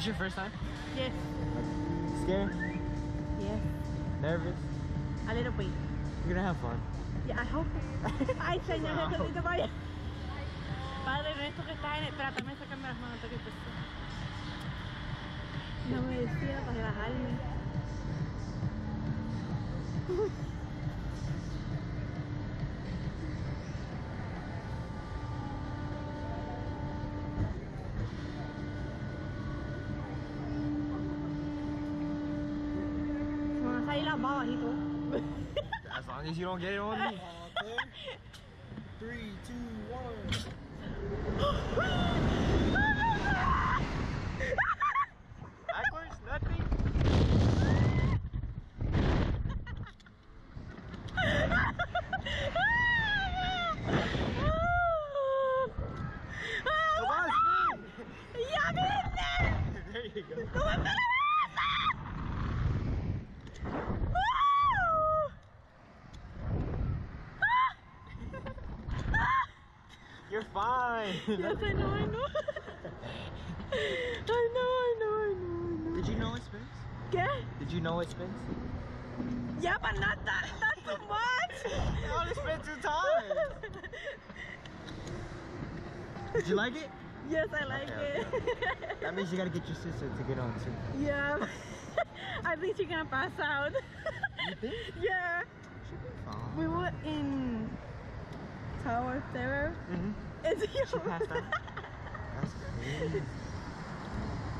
your first time? Yes. Scared? Yes. Nervous? A little bit. You're gonna have fun. Yeah, I hope. Ay, señor, necesito vaya. Padre nuestro que está en el... Espera, también sacando las manos, toque pues. No me decía para relajarme. Se me van a salir las babas y todo. As long as you don't get it on me. 3, 2, 1. Backwards? Nothing? Come on, spin! ¡Ya viste! There you go. ¡Cómo me la You're fine. Yes, I know, I know. I know. Did you know it spins? ¿Qué? Did you know it spins? Yeah, but not too much. I only spin 2 times. Did you like it? Yes, I like Okay, it. That means you gotta get your sister to get on too. Yeah. I think she's gonna pass out. You think? Yeah. Should be fine. We were in Tower Terror. Mm-hmm. It's you. She passed out. That's crazy.